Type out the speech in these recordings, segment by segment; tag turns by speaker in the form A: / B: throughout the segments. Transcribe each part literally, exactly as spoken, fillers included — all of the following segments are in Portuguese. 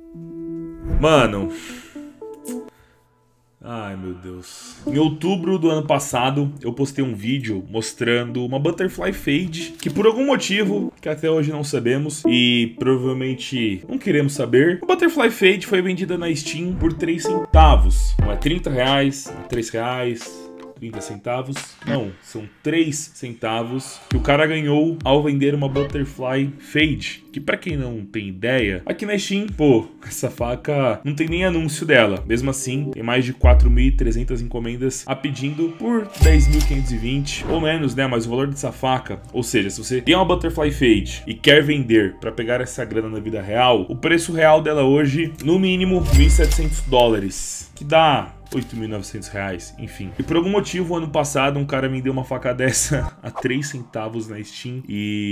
A: Mano... Ai, meu Deus. Em outubro do ano passado, eu postei um vídeo mostrando uma Butterfly Fade, que por algum motivo, que até hoje não sabemos, e provavelmente não queremos saber, a Butterfly Fade foi vendida na Steam por três centavos. Não é trinta reais, não é três reais... trinta centavos, não, são três centavos que o cara ganhou ao vender uma Butterfly Fade, que pra quem não tem ideia, aqui na Steam, pô, essa faca não tem nem anúncio dela, mesmo assim tem mais de quatro mil e trezentas encomendas a pedindo por dez mil quinhentos e vinte ou menos, né, mas o valor dessa faca, ou seja, se você tem uma Butterfly Fade e quer vender pra pegar essa grana na vida real, o preço real dela hoje, no mínimo, mil e setecentos dólares, que dá oito mil e novecentos reais, enfim. E por algum motivo, ano passado, um cara me deu uma faca dessa a três centavos na Steam.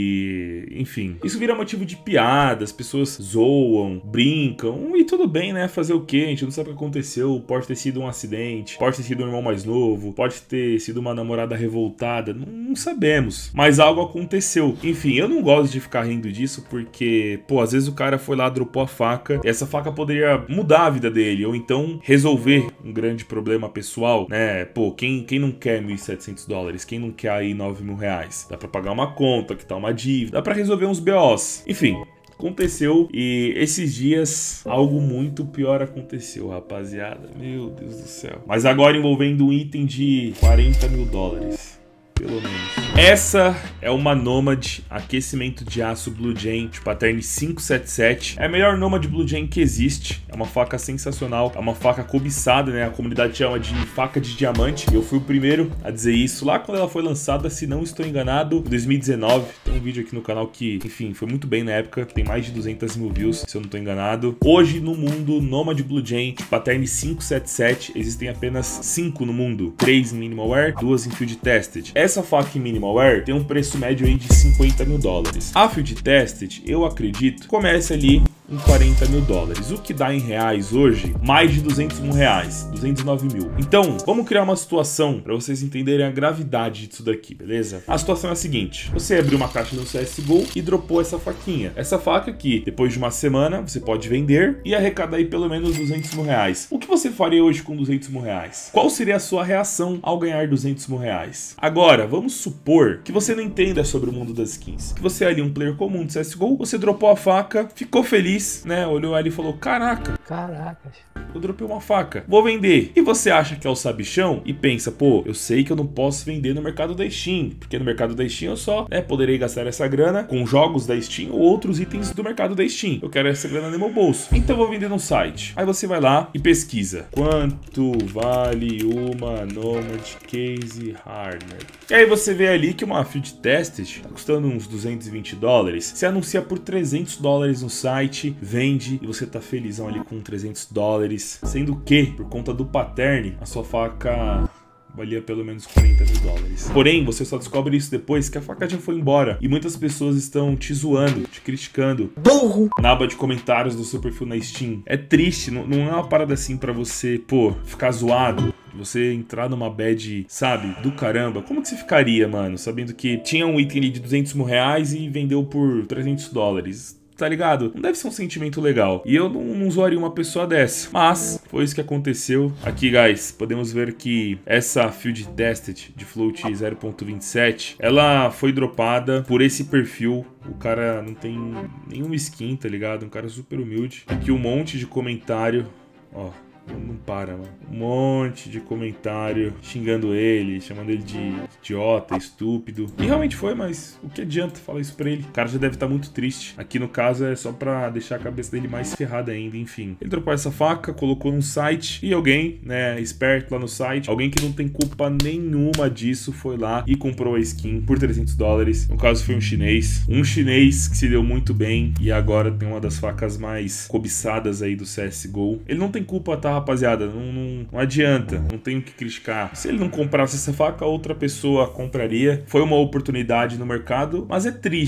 A: E... enfim. Isso vira motivo de piada, as pessoas zoam, brincam. E tudo bem, né? Fazer o quê? A gente não sabe o que aconteceu. Pode ter sido um acidente, pode ter sido um irmão mais novo, pode ter sido uma namorada revoltada. Não, não sabemos. Mas algo aconteceu. Enfim, eu não gosto de ficar rindo disso porque, pô, às vezes o cara foi lá, dropou a faca. E essa faca poderia mudar a vida dele. Ou então resolver um grande grande problema pessoal, né? Pô, quem, quem não quer mil e setecentos dólares? Quem não quer aí nove mil reais? Dá pra pagar uma conta, quitar uma dívida, dá pra resolver uns B Os. Enfim, aconteceu e esses dias algo muito pior aconteceu, rapaziada. Meu Deus do céu. Mas agora envolvendo um item de quarenta mil dólares. Pelo menos. Essa é uma Nomad aquecimento de aço Blue Jay de pattern cinco sete sete. É a melhor Nomad Blue Jay que existe. É uma faca sensacional. É uma faca cobiçada, né? A comunidade chama de faca de diamante. Eu fui o primeiro a dizer isso lá quando ela foi lançada, se não estou enganado, em dois mil e dezenove. Tem um vídeo aqui no canal que, enfim, foi muito bem na época. Tem mais de duzentas mil views, se eu não estou enganado. Hoje, no mundo, Nomad Blue Jay de pattern cinco sete sete. Existem apenas cinco no mundo. três em Minimal Wear, duas em Field Tested. Essa faca em Minimal Wear tem um preço médio aí de cinquenta mil dólares. A Field Tested, eu acredito, começa ali em quarenta mil dólares, o que dá em reais hoje mais de duzentos mil reais, duzentos e nove mil. Então, vamos criar uma situação para vocês entenderem a gravidade disso daqui, beleza? A situação é a seguinte: você abriu uma caixa no C S G O e dropou essa faquinha. Essa faca aqui, depois de uma semana, você pode vender e arrecadar aí pelo menos duzentos mil reais. O que você faria hoje com duzentos mil reais? Qual seria a sua reação ao ganhar duzentos mil reais? Agora, vamos supor que você não entenda sobre o mundo das skins, que você é ali um player comum de C S G O, você dropou a faca, ficou feliz, né? Olhou ali e falou: caraca,
B: Caracas.
A: eu dropei uma faca, vou vender. E você acha que é o sabichão e pensa: pô, eu sei que eu não posso vender no mercado da Steam, porque no mercado da Steam eu só, né, poderei gastar essa grana com jogos da Steam ou outros itens do mercado da Steam. Eu quero essa grana no meu bolso, então eu vou vender no site. Aí você vai lá e pesquisa: quanto vale uma Nomad Case Hardened? E aí você vê ali que uma Field Tested tá custando uns duzentos e vinte dólares. Você anuncia por trezentos dólares no site, vende e você tá felizão ali com trezentos dólares, sendo que, por conta do pattern, a sua faca valia pelo menos quarenta mil dólares. Porém, você só descobre isso depois que a faca já foi embora e muitas pessoas estão te zoando, te criticando. Burro! Na aba de comentários do seu perfil na Steam. É triste, não, não é uma parada assim pra você, pô, ficar zoado. Você entrar numa bad, sabe, do caramba. Como que você ficaria, mano, sabendo que tinha um item ali de duzentos mil reais e vendeu por trezentos dólares? Tá ligado? Não deve ser um sentimento legal. E eu não, não zoaria uma pessoa dessa. Mas foi isso que aconteceu. Aqui, guys, podemos ver que essa Field Tested de Float zero ponto vinte e sete, ela foi dropada por esse perfil. O cara não tem nenhuma skin, tá ligado? Um cara super humilde. Aqui um monte de comentário. Ó. Não para, mano. Um monte de comentário xingando ele, chamando ele de idiota, estúpido. E realmente foi, mas o que adianta falar isso pra ele? O cara já deve estar muito triste. Aqui no caso é só pra deixar a cabeça dele mais ferrada ainda, enfim. Ele dropou essa faca, colocou num site e alguém, né, esperto lá no site, alguém que não tem culpa nenhuma disso, foi lá e comprou a skin por trezentos dólares. No caso foi um chinês. Um chinês que se deu muito bem e agora tem uma das facas mais cobiçadas aí do C S G O. Ele não tem culpa, tá, rapaziada? Não, não, não adianta, não tenho o que criticar. Se ele não comprasse essa faca, outra pessoa compraria. Foi uma oportunidade no mercado, mas é triste.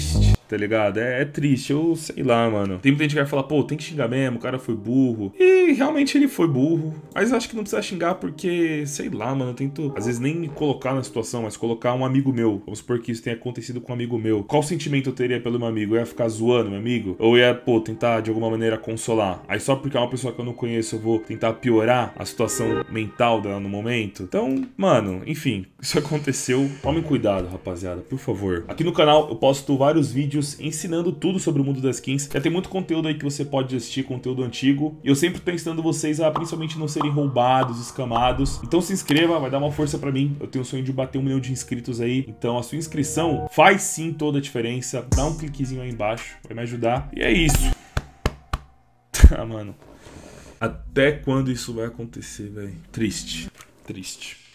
A: tá ligado? É, é triste, eu sei lá, mano. Tem muita gente que vai falar, pô, tem que xingar mesmo, o cara foi burro. E realmente ele foi burro. Mas eu acho que não precisa xingar porque, sei lá, mano, eu tento, às vezes, nem me colocar na situação, mas colocar um amigo meu. Vamos supor que isso tenha acontecido com um amigo meu. Qual sentimento eu teria pelo meu amigo? Eu ia ficar zoando meu amigo? Ou ia, pô, tentar de alguma maneira consolar? Aí só porque é uma pessoa que eu não conheço, eu vou tentar piorar a situação mental dela no momento? Então, mano, enfim, isso aconteceu. Tomem cuidado, rapaziada, por favor. Aqui no canal eu posto vários vídeos ensinando tudo sobre o mundo das skins. Já tem muito conteúdo aí que você pode assistir, conteúdo antigo. E eu sempre tô ensinando vocês a principalmente não serem roubados, escamados. Então se inscreva, vai dar uma força pra mim. Eu tenho o sonho de bater um milhão de inscritos aí. Então a sua inscrição faz sim toda a diferença. Dá um cliquezinho aí embaixo, vai me ajudar. E é isso. Ah, mano. Até quando isso vai acontecer, velho? Triste. Triste.